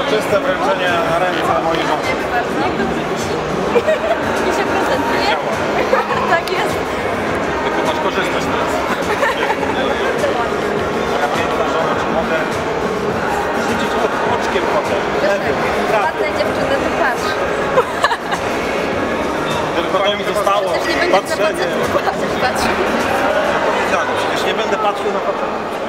Uroczyste wręczenie na ręce mojej żony. I się prezentuje? Tak jest. Tylko masz korzystać teraz. Moja piękna żona, czy mogę rzucić oczkiem potem? Ładne dziewczyny, to patrz. Tylko to mi zostało. Przecież nie będzie na facetów patrzeć, patrz. Przecież nie będę patrzył na facetów.